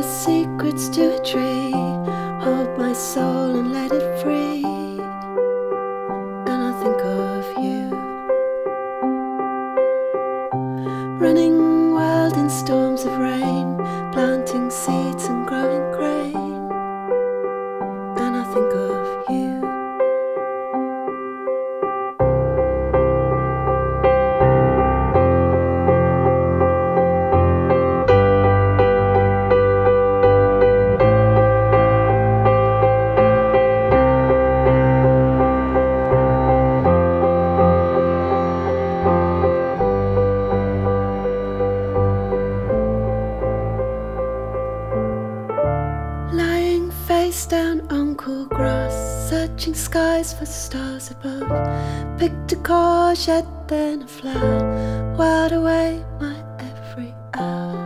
secrets to a tree, hold my soul and let it free, and I think of you. Running wild in storms of rain, planting seeds and growing grain, and I think of you. Lying face down on cool grass, searching skies for stars above. Picked a courgette, then a flower, whiled away my every hour.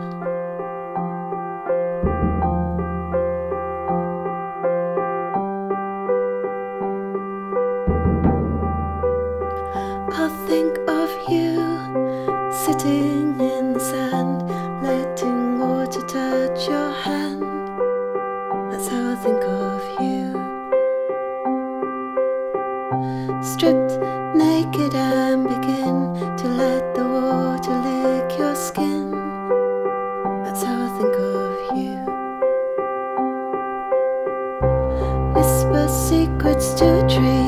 I'll think of you, sitting in the sand, letting water touch your hand. That's how I think of you. Stripped naked and begin to let the water lick your skin. That's how I think of you. Whisper secrets to a tree,